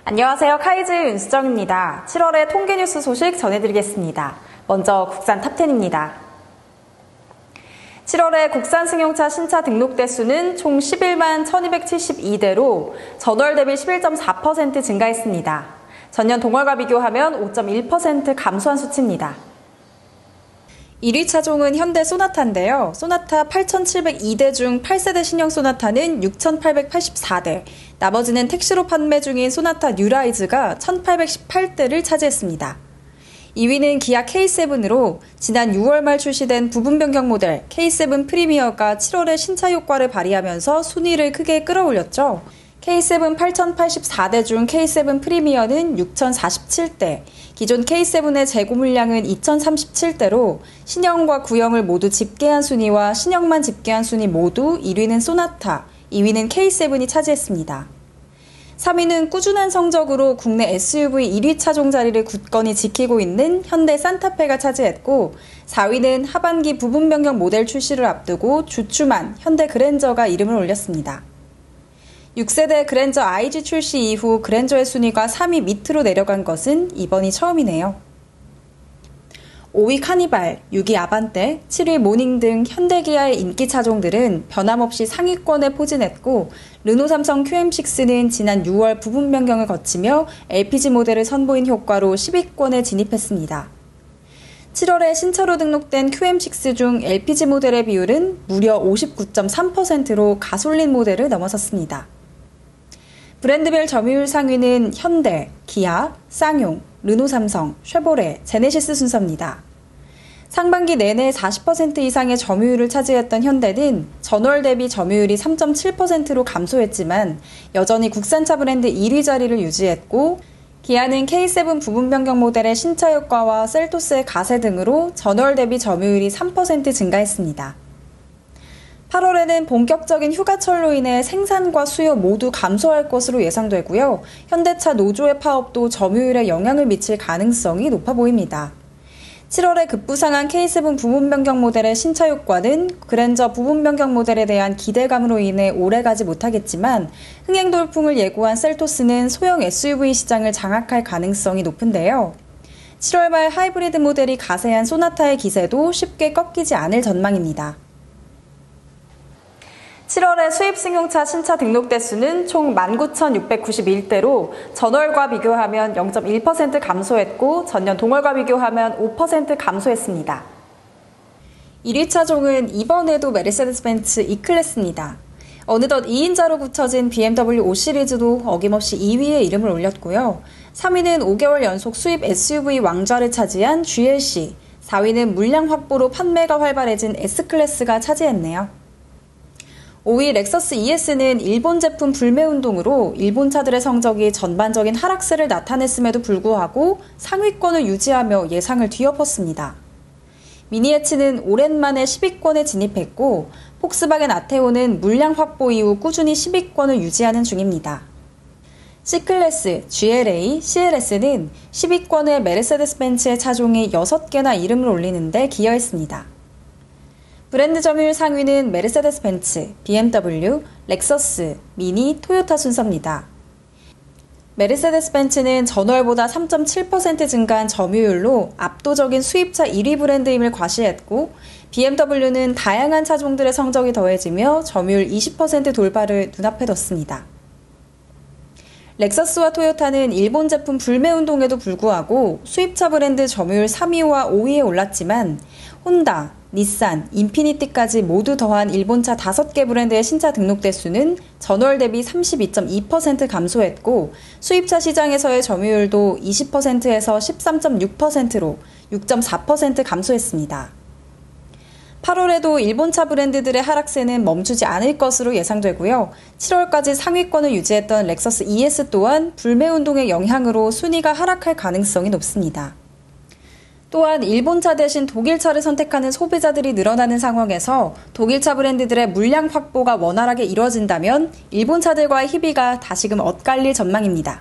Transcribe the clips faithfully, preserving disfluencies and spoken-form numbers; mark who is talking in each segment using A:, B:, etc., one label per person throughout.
A: 안녕하세요. 카이즈의 윤수정입니다. 칠월의 통계 뉴스 소식 전해드리겠습니다. 먼저 국산 탑텐입니다. 칠월에 국산 승용차 신차 등록 대수는 총 십일만 천이백칠십이 대로 전월 대비 십일 점 사 퍼센트 증가했습니다. 전년 동월과 비교하면 오 점 일 퍼센트 감소한 수치입니다. 일 위 차종은 현대 소나타인데요. 소나타 팔천칠백이 대 중 팔 세대 신형 소나타는 육천팔백팔십사 대, 나머지는 택시로 판매 중인 소나타 뉴라이즈가 천팔백십팔 대를 차지했습니다. 이 위는 기아 케이 세븐으로 지난 유월 말 출시된 부분 변경 모델 케이 세븐 프리미어가 칠월에 신차 효과를 발휘하면서 순위를 크게 끌어올렸죠. 케이 세븐 팔천팔십사 대 중 케이 세븐 프리미어는 육천사십칠 대, 기존 케이 세븐의 재고 물량은 이천삼십칠 대로 신형과 구형을 모두 집계한 순위와 신형만 집계한 순위 모두 일 위는 소나타, 이 위는 케이 세븐이 차지했습니다. 삼 위는 꾸준한 성적으로 국내 에스유브이 일 위 차종 자리를 굳건히 지키고 있는 현대 산타페가 차지했고, 사 위는 하반기 부분 변경 모델 출시를 앞두고 주춤한 현대 그랜저가 이름을 올렸습니다. 육 세대 그랜저 아이지 출시 이후 그랜저의 순위가 삼 위 밑으로 내려간 것은 이번이 처음이네요. 오 위 카니발, 육 위 아반떼, 칠 위 모닝 등 현대기아의 인기 차종들은 변함없이 상위권에 포진했고, 르노 삼성 큐엠식스는 지난 유월 부분 변경을 거치며 엘피지 모델을 선보인 효과로 십 위권에 진입했습니다. 칠월에 신차로 등록된 큐엠식스 중 엘피지 모델의 비율은 무려 오십구 점 삼 퍼센트로 가솔린 모델을 넘어섰습니다. 브랜드별 점유율 상위는 현대, 기아, 쌍용, 르노 삼성, 쉐보레, 제네시스 순서입니다. 상반기 내내 사십 퍼센트 이상의 점유율을 차지했던 현대는 전월 대비 점유율이 삼 점 칠 퍼센트로 감소했지만 여전히 국산차 브랜드 일 위 자리를 유지했고, 기아는 케이 세븐 부분 변경 모델의 신차 효과와 셀토스의 가세 등으로 전월 대비 점유율이 삼 퍼센트 증가했습니다. 팔월에는 본격적인 휴가철로 인해 생산과 수요 모두 감소할 것으로 예상되고요. 현대차 노조의 파업도 점유율에 영향을 미칠 가능성이 높아 보입니다. 칠월에 급부상한 케이 세븐 부분 변경 모델의 신차 효과는 그랜저 부분 변경 모델에 대한 기대감으로 인해 오래가지 못하겠지만, 흥행 돌풍을 예고한 셀토스는 소형 에스유브이 시장을 장악할 가능성이 높은데요. 칠월 말 하이브리드 모델이 가세한 소나타의 기세도 쉽게 꺾이지 않을 전망입니다. 칠월에 수입 승용차 신차 등록 대수는 총 만 구천육백구십일 대로 전월과 비교하면 영 점 일 퍼센트 감소했고, 전년 동월과 비교하면 오 퍼센트 감소했습니다. 일 위 차종은 이번에도 메르세데스 벤츠 E클래스입니다. 어느덧 이 인자로 굳혀진 비엠더블유 오 시리즈도 어김없이 이 위에 이름을 올렸고요. 삼 위는 오 개월 연속 수입 에스유브이 왕좌를 차지한 지엘씨, 사 위는 물량 확보로 판매가 활발해진 S클래스가 차지했네요. 오 위 렉서스 이에스는 일본 제품 불매 운동으로 일본 차들의 성적이 전반적인 하락세를 나타냈음에도 불구하고 상위권을 유지하며 예상을 뒤엎었습니다. 미니에츠는 오랜만에 십 위권에 진입했고, 폭스바겐 아테오는 물량 확보 이후 꾸준히 십 위권을 유지하는 중입니다. C클래스, 지엘에이, 씨엘에스는 십 위권에 메르세데스 벤츠의 차종이 여섯 개나 이름을 올리는 데 기여했습니다. 브랜드 점유율 상위는 메르세데스 벤츠, 비엠더블유, 렉서스, 미니, 토요타 순서입니다. 메르세데스 벤츠는 전월보다 삼 점 칠 퍼센트 증가한 점유율로 압도적인 수입차 일 위 브랜드임을 과시했고, 비엠더블유는 다양한 차종들의 성적이 더해지며 점유율 이십 퍼센트 돌파를 눈앞에 뒀습니다. 렉서스와 토요타는 일본 제품 불매 운동에도 불구하고 수입차 브랜드 점유율 삼 위와 오 위에 올랐지만, 혼다, 닛산, 인피니티까지 모두 더한 일본차 다섯 개 브랜드의 신차 등록 대수는 전월 대비 삼십이 점 이 퍼센트 감소했고, 수입차 시장에서의 점유율도 이십 퍼센트에서 십삼 점 육 퍼센트로 육 점 사 퍼센트 감소했습니다. 팔월에도 일본차 브랜드들의 하락세는 멈추지 않을 것으로 예상되고요. 칠월까지 상위권을 유지했던 렉서스 이에스 또한 불매 운동의 영향으로 순위가 하락할 가능성이 높습니다. 또한 일본차 대신 독일차를 선택하는 소비자들이 늘어나는 상황에서 독일차 브랜드들의 물량 확보가 원활하게 이뤄진다면 일본차들과의 희비가 다시금 엇갈릴 전망입니다.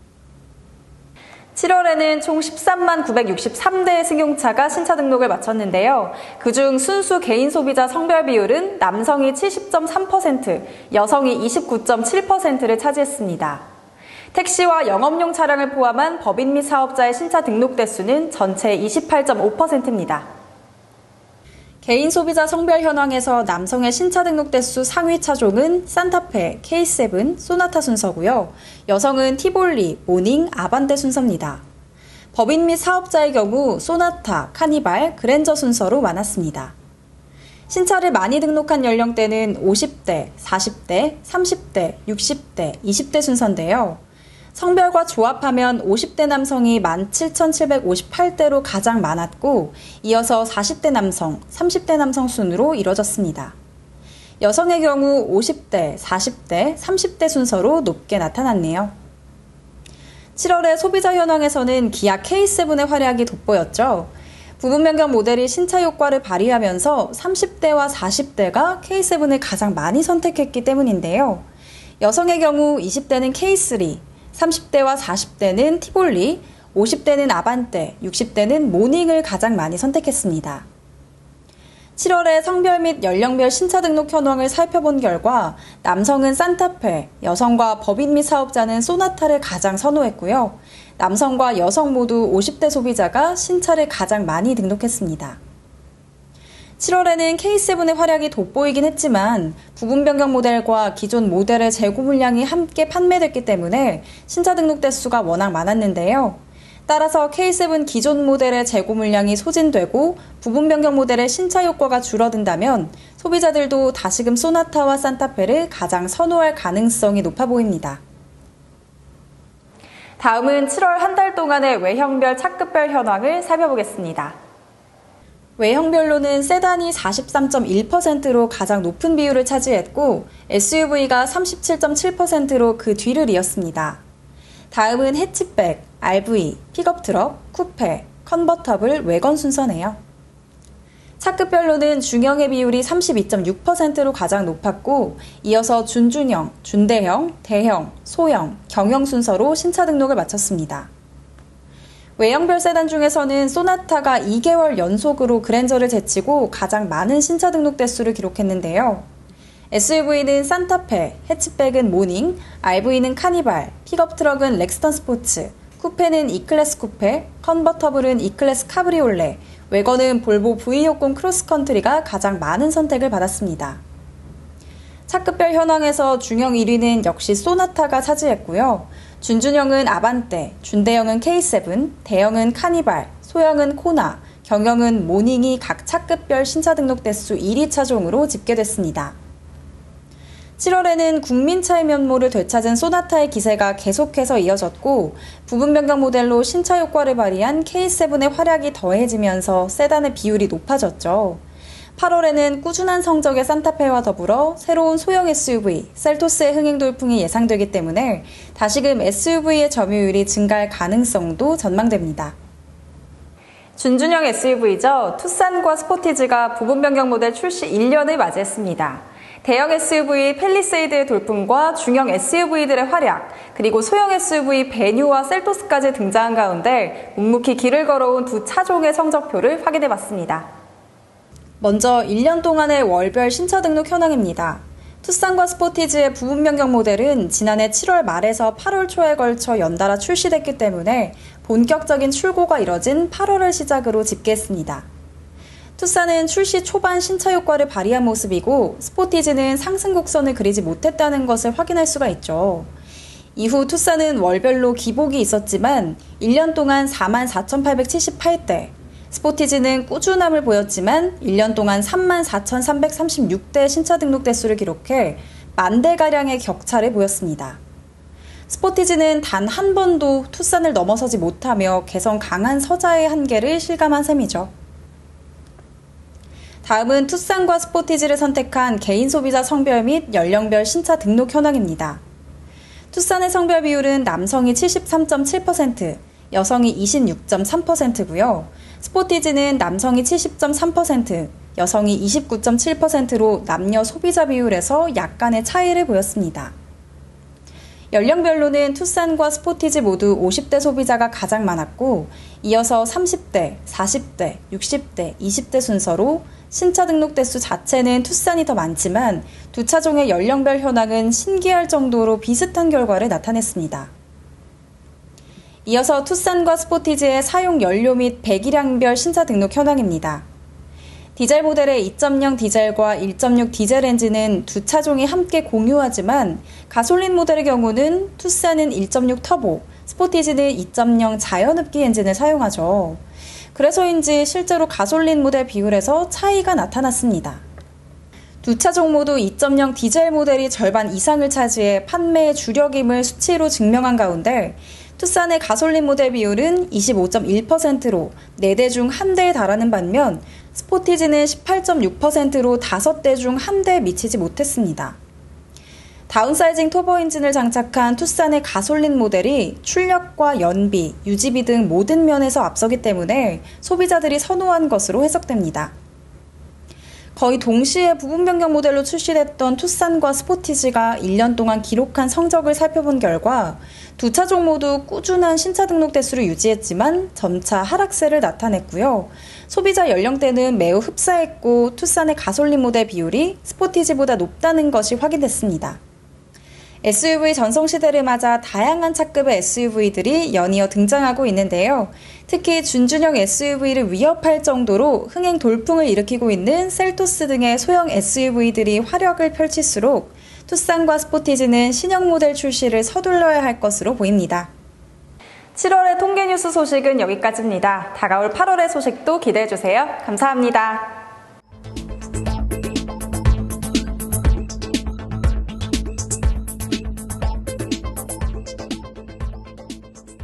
A: 칠월에는 총 십삼만 구백육십삼 대의 승용차가 신차 등록을 마쳤는데요. 그중 순수 개인 소비자 성별 비율은 남성이 칠십 점 삼 퍼센트, 여성이 이십구 점 칠 퍼센트를 차지했습니다. 택시와 영업용 차량을 포함한 법인 및 사업자의 신차 등록 대수는 전체의 이십팔 점 오 퍼센트입니다. 개인 소비자 성별 현황에서 남성의 신차 등록 대수 상위 차종은 산타페, 케이 세븐, 소나타 순서고요. 여성은 티볼리, 모닝, 아반떼 순서입니다. 법인 및 사업자의 경우 소나타, 카니발, 그랜저 순서로 많았습니다. 신차를 많이 등록한 연령대는 오십 대, 사십 대, 삼십 대, 육십 대, 이십 대 순서인데요. 성별과 조합하면 오십 대 남성이 만 칠천칠백오십팔 대로 가장 많았고, 이어서 사십 대 남성, 삼십 대 남성 순으로 이뤄졌습니다. 여성의 경우 오십 대, 사십 대, 삼십 대 순서로 높게 나타났네요. 칠월의 소비자 현황에서는 기아 케이 세븐의 활약이 돋보였죠. 부분 변경 모델이 신차 효과를 발휘하면서 삼십 대와 사십 대가 케이 세븐을 가장 많이 선택했기 때문인데요. 여성의 경우 이십 대는 케이 쓰리, 삼십 대와 사십 대는 티볼리, 오십 대는 아반떼, 육십 대는 모닝을 가장 많이 선택했습니다. 칠월에 성별 및 연령별 신차 등록 현황을 살펴본 결과 남성은 산타페, 여성과 법인 및 사업자는 소나타를 가장 선호했고요. 남성과 여성 모두 오십 대 소비자가 신차를 가장 많이 등록했습니다. 칠월에는 케이 세븐의 활약이 돋보이긴 했지만 부분 변경 모델과 기존 모델의 재고 물량이 함께 판매됐기 때문에 신차 등록 대수가 워낙 많았는데요. 따라서 케이 세븐 기존 모델의 재고 물량이 소진되고 부분 변경 모델의 신차 효과가 줄어든다면 소비자들도 다시금 소나타와 산타페를 가장 선호할 가능성이 높아 보입니다. 다음은 칠월 한 달 동안의 외형별 차급별 현황을 살펴보겠습니다. 외형별로는 세단이 사십삼 점 일 퍼센트로 가장 높은 비율을 차지했고 에스유브이가 삼십칠 점 칠 퍼센트로 그 뒤를 이었습니다. 다음은 해치백, 알브이, 픽업트럭, 쿠페, 컨버터블, 외건 순서네요. 차급별로는 중형의 비율이 삼십이 점 육 퍼센트로 가장 높았고 이어서 준중형, 준대형, 대형, 소형, 경형 순서로 신차 등록을 마쳤습니다. 외형별 세단 중에서는 소나타가 이 개월 연속으로 그랜저를 제치고 가장 많은 신차 등록 대수를 기록했는데요. 에스유브이는 산타페, 해치백은 모닝, 알브이는 카니발, 픽업트럭은 렉스턴 스포츠, 쿠페는 E클래스 쿠페, 컨버터블은 E클래스 카브리올레, 외건은 볼보 브이 육십 크로스컨트리가 가장 많은 선택을 받았습니다. 차급별 현황에서 중형 일 위는 역시 소나타가 차지했고요. 준준형은 아반떼, 준대형은 케이 세븐, 대형은 카니발, 소형은 코나, 경형은 모닝이 각 차급별 신차 등록 대수 일 위 차종으로 집계됐습니다. 칠월에는 국민차의 면모를 되찾은 소나타의 기세가 계속해서 이어졌고 부분 변경 모델로 신차 효과를 발휘한 케이 세븐의 활약이 더해지면서 세단의 비율이 높아졌죠. 팔월에는 꾸준한 성적의 산타페와 더불어 새로운 소형 에스유브이, 셀토스의 흥행 돌풍이 예상되기 때문에 다시금 에스유브이의 점유율이 증가할 가능성도 전망됩니다. 준준형 에스유브이죠. 투싼과 스포티지가 부분 변경 모델 출시 일 년을 맞이했습니다. 대형 에스유브이 팰리세이드의 돌풍과 중형 에스유브이들의 활약, 그리고 소형 에스유브이 베뉴와 셀토스까지 등장한 가운데 묵묵히 길을 걸어온 두 차종의 성적표를 확인해봤습니다. 먼저 일 년 동안의 월별 신차 등록 현황입니다. 투싼과 스포티지의 부분 변경 모델은 지난해 칠월 말에서 팔월 초에 걸쳐 연달아 출시됐기 때문에 본격적인 출고가 이뤄진 팔월을 시작으로 집계했습니다. 투싼은 출시 초반 신차 효과를 발휘한 모습이고 스포티지는 상승 곡선을 그리지 못했다는 것을 확인할 수가 있죠. 이후 투싼은 월별로 기복이 있었지만 일 년 동안 사만 사천팔백칠십팔 대, 스포티지는 꾸준함을 보였지만 일 년 동안 삼만 사천삼백삼십육 대 신차 등록 대수를 기록해 만 대가량의 격차를 보였습니다. 스포티지는 단 한 번도 투싼을 넘어서지 못하며 개성 강한 서자의 한계를 실감한 셈이죠. 다음은 투싼과 스포티지를 선택한 개인 소비자 성별 및 연령별 신차 등록 현황입니다. 투싼의 성별 비율은 남성이 칠십삼 점 칠 퍼센트, 여성이 이십육 점 삼 퍼센트고요. 스포티지는 남성이 칠십 점 삼 퍼센트, 여성이 이십구 점 칠 퍼센트로 남녀 소비자 비율에서 약간의 차이를 보였습니다. 연령별로는 투싼과 스포티지 모두 오십 대 소비자가 가장 많았고 이어서 삼십 대, 사십 대, 육십 대, 이십 대 순서로 신차 등록 대수 자체는 투싼이 더 많지만 두 차종의 연령별 현황은 신기할 정도로 비슷한 결과를 나타냈습니다. 이어서 투싼과 스포티지의 사용 연료 및 배기량별 신차 등록 현황입니다. 디젤 모델의 이 점 영 디젤과 일 점 육 디젤 엔진은 두 차종이 함께 공유하지만 가솔린 모델의 경우는 투싼은 일 점 육 터보, 스포티지는 이 점 영 자연흡기 엔진을 사용하죠. 그래서인지 실제로 가솔린 모델 비율에서 차이가 나타났습니다. 두 차종 모두 이 점 영 디젤 모델이 절반 이상을 차지해 판매의 주력임을 수치로 증명한 가운데 투싼의 가솔린 모델 비율은 이십오 점 일 퍼센트로 네 대 중 한 대에 달하는 반면 스포티지는 십팔 점 육 퍼센트로 다섯 대 중 한 대에 미치지 못했습니다. 다운사이징 터보 엔진을 장착한 투싼의 가솔린 모델이 출력과 연비, 유지비 등 모든 면에서 앞서기 때문에 소비자들이 선호한 것으로 해석됩니다. 거의 동시에 부분 변경 모델로 출시됐던 투싼과 스포티지가 일 년 동안 기록한 성적을 살펴본 결과 두 차종 모두 꾸준한 신차 등록 대수를 유지했지만 점차 하락세를 나타냈고요. 소비자 연령대는 매우 흡사했고 투싼의 가솔린 모델 비율이 스포티지보다 높다는 것이 확인됐습니다. 에스유브이 전성시대를 맞아 다양한 차급의 에스유브이들이 연이어 등장하고 있는데요. 특히 준준형 에스유브이를 위협할 정도로 흥행 돌풍을 일으키고 있는 셀토스 등의 소형 에스유브이들이 화력을 펼칠수록 투싼과 스포티지는 신형 모델 출시를 서둘러야 할 것으로 보입니다. 칠월의 통계 뉴스 소식은 여기까지입니다. 다가올 팔월의 소식도 기대해주세요. 감사합니다.